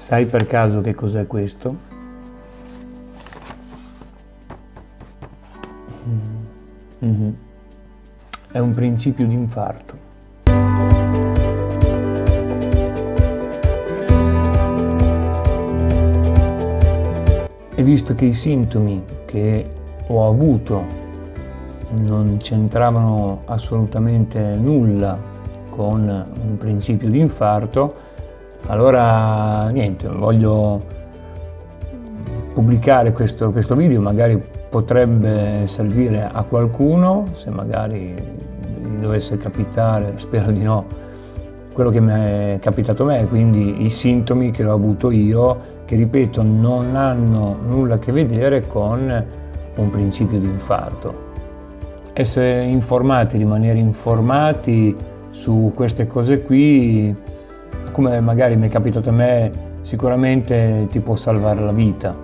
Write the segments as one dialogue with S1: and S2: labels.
S1: Sai per caso che cos'è questo? Mhm. È un principio di infarto. E visto che i sintomi che ho avuto non c'entravano assolutamente nulla con un principio di infarto, allora niente, voglio pubblicare questo video, magari potrebbe servire a qualcuno, se magari gli dovesse capitare, spero di no, quello che mi è capitato a me, quindi i sintomi che ho avuto io, che ripeto non hanno nulla a che vedere con un principio di infarto. Essere informati, rimanere informati su queste cose qui, come magari mi è capitato a me, sicuramente ti può salvare la vita.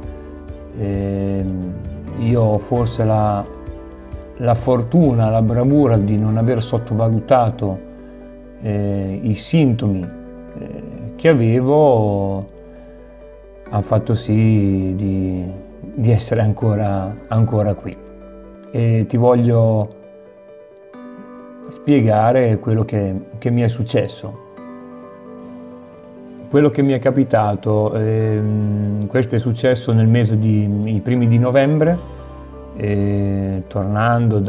S1: Io ho forse la fortuna, la bravura di non aver sottovalutato i sintomi che avevo, ha fatto sì di essere ancora qui. E ti voglio spiegare quello che mi è successo. Quello che mi è capitato, questo è successo nel mese i primi di novembre, tornando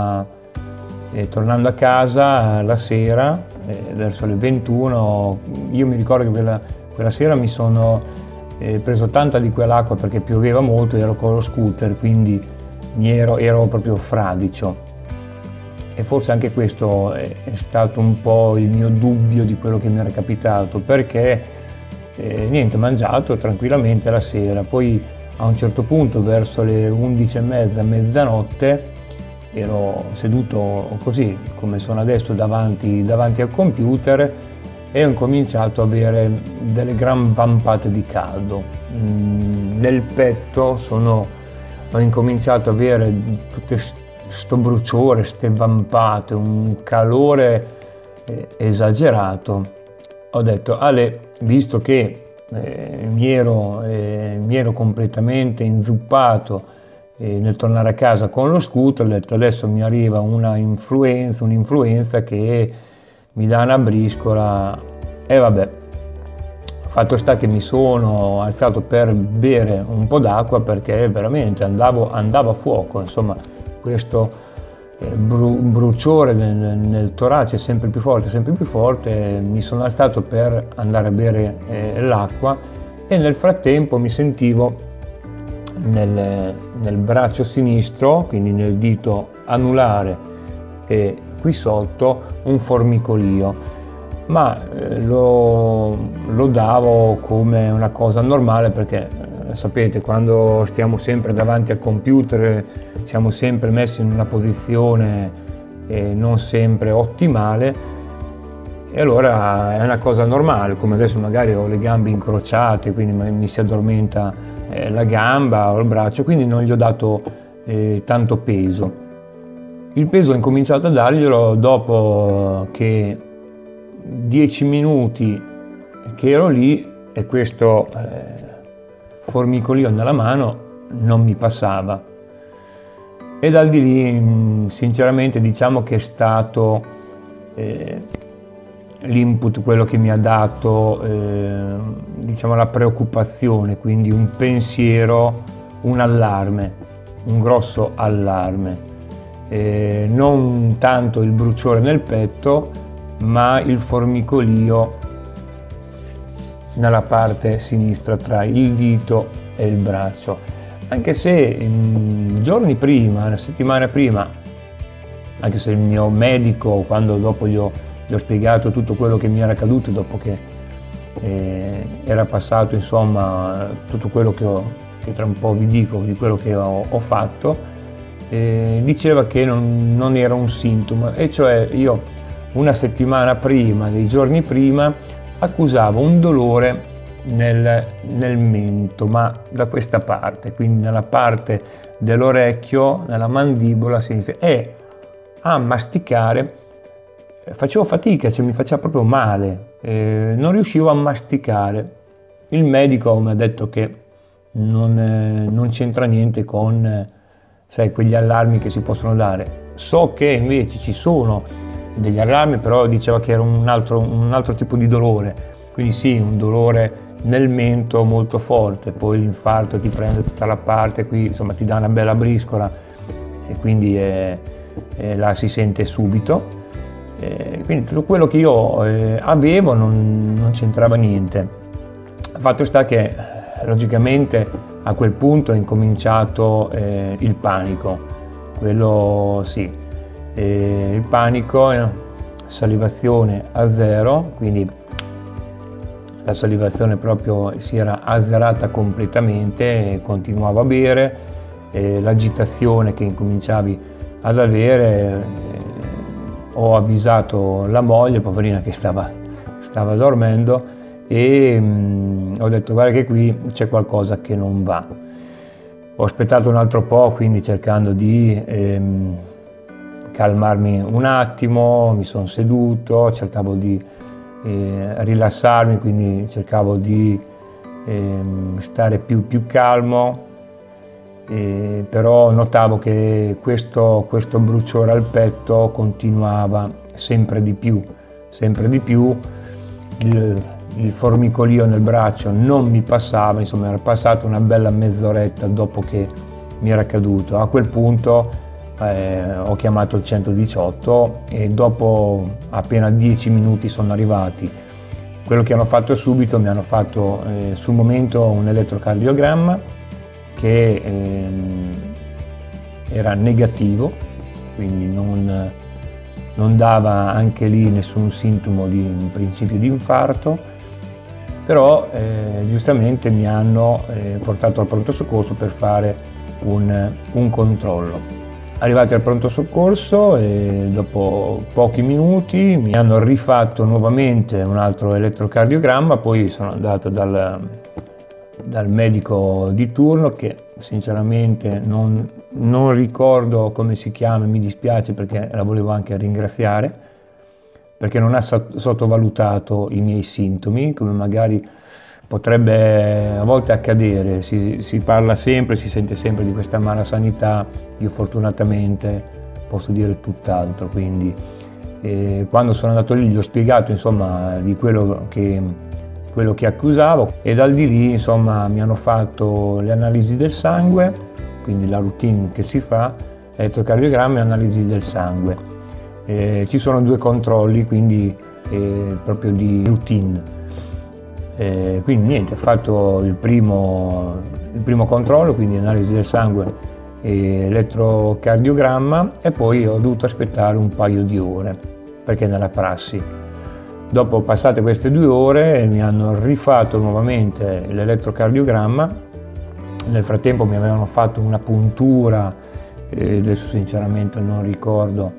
S1: a casa la sera, verso le 21, io mi ricordo che quella sera mi sono preso tanta di quell'acqua perché pioveva molto, ero con lo scooter, quindi ero proprio fradicio. E forse anche questo è stato un po' il mio dubbio di quello che mi era capitato, perché niente, mangiato tranquillamente la sera, poi a un certo punto verso le 11:30, mezzanotte, ero seduto così come sono adesso davanti al computer e ho incominciato ad avere delle gran vampate di caldo. Nel petto ho incominciato ad avere tutte sto bruciore, ste vampate, un calore esagerato. Ho detto, Ale, visto che mi ero completamente inzuppato nel tornare a casa con lo scooter, ho detto adesso mi arriva un'influenza che mi dà una briscola, e vabbè. Fatto sta che mi sono alzato per bere un po' d'acqua perché veramente andavo a fuoco, insomma. Questo bruciore nel torace sempre più forte, mi sono alzato per andare a bere l'acqua e nel frattempo mi sentivo nel braccio sinistro, quindi nel dito anulare e qui sotto, un formicolio, ma lo davo come una cosa normale perché sapete, quando stiamo sempre davanti al computer siamo sempre messi in una posizione non sempre ottimale e allora è una cosa normale, come adesso magari ho le gambe incrociate, quindi mi si addormenta la gamba o il braccio, quindi non gli ho dato tanto peso. Il peso ho incominciato a darglielo dopo che 10 minuti che ero lì e questo formicolio nella mano non mi passava, e dal di lì sinceramente diciamo che è stato l'input quello che mi ha dato diciamo la preoccupazione, quindi un pensiero, un allarme, un grosso allarme, non tanto il bruciore nel petto ma il formicolio nella parte sinistra tra il dito e il braccio, anche se giorni prima, una settimana prima, anche se il mio medico, quando dopo gli ho spiegato tutto quello che mi era accaduto dopo che era passato, insomma, tutto quello che tra un po' vi dico di quello che ho fatto, diceva che non era un sintomo, e cioè io una settimana prima, dei giorni prima, accusavo un dolore nel mento, ma da questa parte, quindi nella parte dell'orecchio, nella mandibola sinistra, e a masticare facevo fatica, cioè mi faceva proprio male, non riuscivo a masticare. Il medico mi ha detto che non c'entra niente con, sai, quegli allarmi che si possono dare. So che invece ci sono degli allarmi, però diceva che era un altro tipo di dolore, quindi sì, un dolore nel mento molto forte, poi l'infarto ti prende tutta la parte qui, insomma ti dà una bella briscola e quindi la si sente subito. Quindi tutto quello che io avevo non c'entrava niente. Fatto sta che logicamente a quel punto è incominciato il panico, quello sì, il panico, salivazione a zero, quindi la salivazione proprio si era azzerata completamente, e continuavo a bere, l'agitazione che incominciavi ad avere, ho avvisato la moglie, poverina, che stava dormendo, e ho detto guarda che qui c'è qualcosa che non va. Ho aspettato un altro po', quindi cercando di calmarmi un attimo, mi sono seduto, cercavo di rilassarmi, quindi cercavo di stare più calmo, però notavo che questo bruciore al petto continuava sempre di più, il formicolio nel braccio non mi passava, insomma era passata una bella mezz'oretta dopo che mi era caduto. A quel punto ho chiamato il 118 e dopo appena 10 minuti sono arrivati. Quello che hanno fatto subito, mi hanno fatto sul momento un elettrocardiogramma che era negativo, quindi non dava anche lì nessun sintomo di un principio di infarto, però giustamente mi hanno portato al pronto soccorso per fare un controllo. Arrivati al pronto soccorso e dopo pochi minuti mi hanno rifatto nuovamente un altro elettrocardiogramma, poi sono andato dal medico di turno, che sinceramente non ricordo come si chiama, mi dispiace perché la volevo anche ringraziare, perché non ha sottovalutato i miei sintomi, come magari potrebbe a volte accadere. Si parla sempre, si sente sempre di questa mala sanità, io fortunatamente posso dire tutt'altro, quindi quando sono andato lì gli ho spiegato insomma di quello che accusavo, e dal di lì insomma mi hanno fatto le analisi del sangue, quindi la routine che si fa, elettrocardiogramma e analisi del sangue. Ci sono due controlli, quindi proprio di routine. Quindi niente, ho fatto il primo controllo, quindi analisi del sangue e elettrocardiogramma, e poi ho dovuto aspettare un paio di ore, perché nella prassi. Dopo passate queste 2 ore mi hanno rifatto nuovamente l'elettrocardiogramma. Nel frattempo mi avevano fatto una puntura, adesso sinceramente non ricordo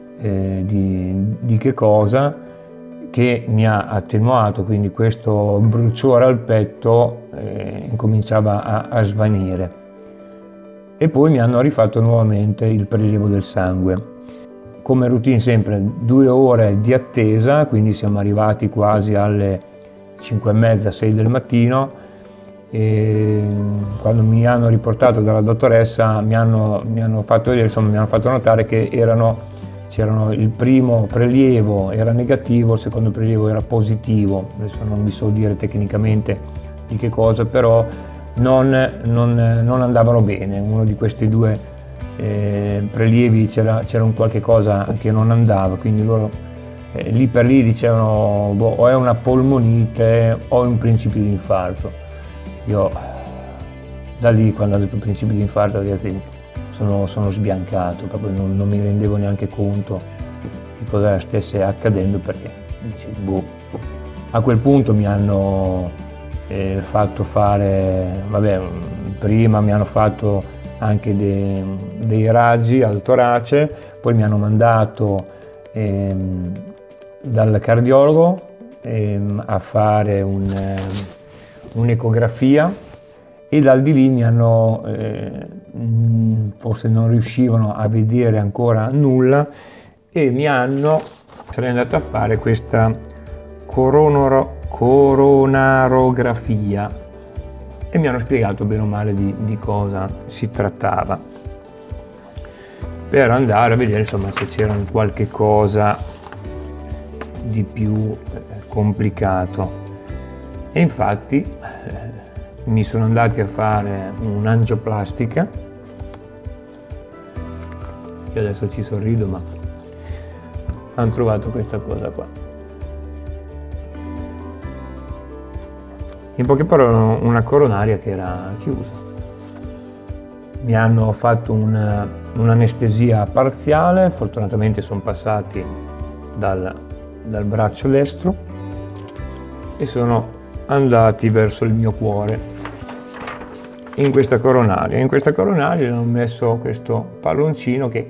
S1: di che cosa, che mi ha attenuato, quindi questo bruciore al petto incominciava a svanire. E poi mi hanno rifatto nuovamente il prelievo del sangue. Come routine sempre 2 ore di attesa, quindi siamo arrivati quasi alle 5:30, 6 del mattino, e quando mi hanno riportato dalla dottoressa mi hanno fatto vedere, insomma mi hanno fatto notare che c'erano il primo prelievo era negativo, il secondo prelievo era positivo, adesso non vi so dire tecnicamente di che cosa, però non andavano bene. Uno di questi 2 prelievi c'era un qualche cosa che non andava, quindi loro lì per lì dicevano o è una polmonite o è un principio di infarto. Io da lì, quando ho detto principio di infarto, ragazzi, sono sbiancato, proprio non mi rendevo neanche conto di cosa stesse accadendo, perché boh. A quel punto mi hanno fatto fare, vabbè, prima mi hanno fatto anche dei raggi al torace, poi mi hanno mandato dal cardiologo a fare un'ecografia, e dal di lì mi hanno, forse non riuscivano a vedere ancora nulla, e sarei andato a fare questa coronarografia e mi hanno spiegato bene o male di cosa si trattava, per andare a vedere insomma se c'era qualche cosa di più complicato. E infatti mi sono andati a fare un'angioplastica, che adesso ci sorrido, ma hanno trovato questa cosa qua. In poche parole, una coronaria che era chiusa. Mi hanno fatto un'anestesia parziale, fortunatamente sono passati dal braccio destro e sono andati verso il mio cuore in questa coronaria. In questa coronaria hanno messo questo palloncino che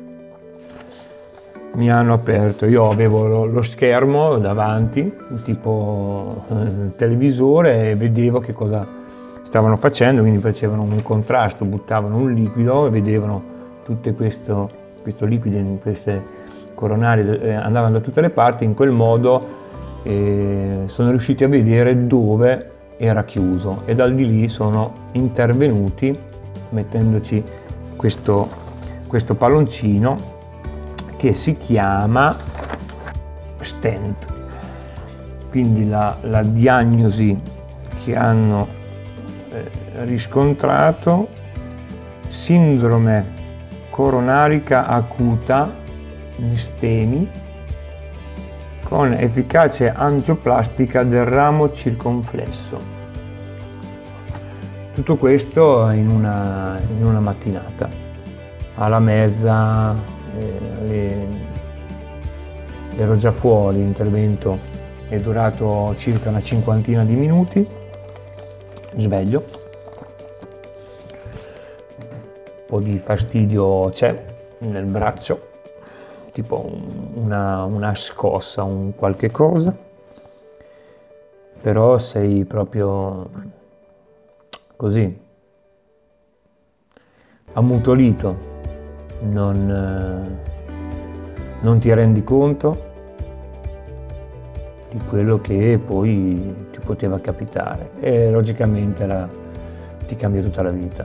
S1: mi hanno aperto. Io avevo lo schermo davanti, tipo televisore, e vedevo che cosa stavano facendo, quindi facevano un contrasto, buttavano un liquido e vedevano tutto questo liquido in queste coronarie, andavano da tutte le parti. In quel modo sono riusciti a vedere dove era chiuso e dal di lì sono intervenuti mettendoci questo palloncino che si chiama stent. Quindi la diagnosi che hanno riscontrato: sindrome coronarica acuta STEMI con efficacia angioplastica del ramo circonflesso. Tutto questo in una mattinata. Alla mezza ero già fuori, l'intervento è durato circa una cinquantina di minuti, sveglio. Un po' di fastidio c'è nel braccio, tipo una scossa, un qualche cosa, però sei proprio così, ammutolito, non ti rendi conto di quello che poi ti poteva capitare e logicamente ti cambia tutta la vita.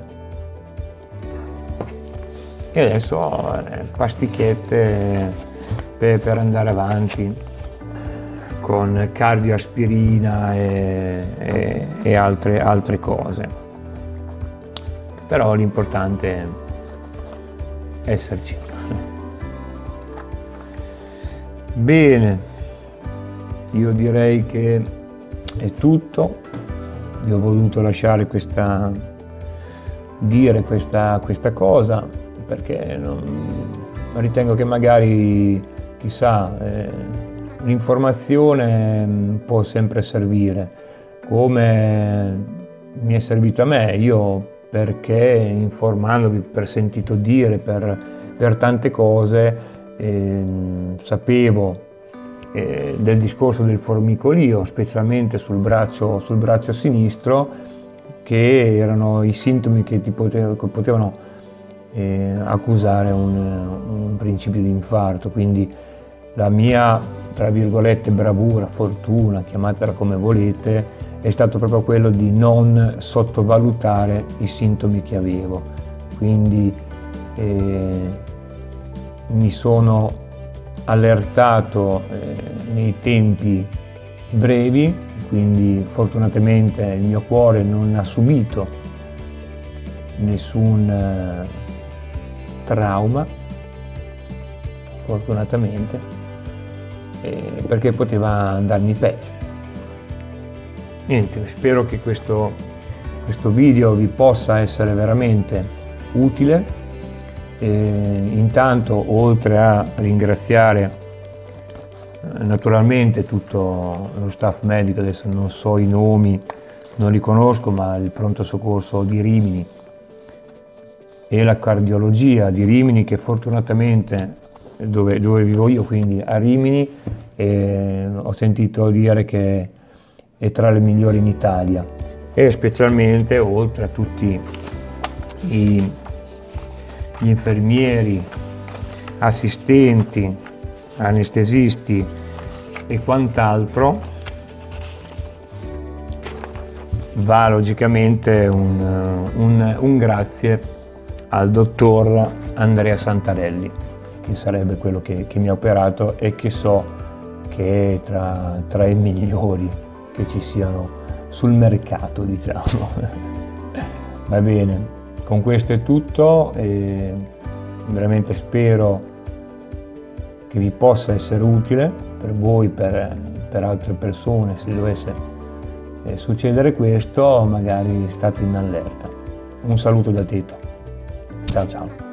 S1: E adesso pastichette per andare avanti con cardioaspirina e altre cose. Però l'importante è esserci. Bene, io direi che è tutto. Vi ho voluto lasciare questa cosa, perché ritengo che magari, chissà, l'informazione può sempre servire, come mi è servito a me. Io, perché informandovi, per sentito dire, per tante cose, sapevo del discorso del formicolio, specialmente sul braccio sinistro, che erano i sintomi che potevano accusare un principio di infarto. Quindi la mia, tra virgolette, bravura, fortuna, chiamatela come volete, è stato proprio quello di non sottovalutare i sintomi che avevo. Quindi mi sono allertato nei tempi brevi, quindi fortunatamente il mio cuore non ha subito nessun trauma, fortunatamente, perché poteva andarmi peggio. Niente, spero che questo video vi possa essere veramente utile. Intanto, oltre a ringraziare naturalmente tutto lo staff medico, adesso non so i nomi, non li conosco, ma il pronto soccorso di Rimini e la cardiologia di Rimini, che fortunatamente dove vivo io, quindi a Rimini, ho sentito dire che è tra le migliori in Italia, e specialmente oltre a tutti gli infermieri, assistenti, anestesisti e quant'altro, va logicamente un grazie al dottor Andrea Santarelli, che sarebbe quello che mi ha operato e che so che è tra i migliori che ci siano sul mercato, diciamo. Va bene, con questo è tutto e veramente spero che vi possa essere utile per voi, per altre persone. Se dovesse succedere questo, magari state in allerta. Un saluto da Tito. Ciao ciao.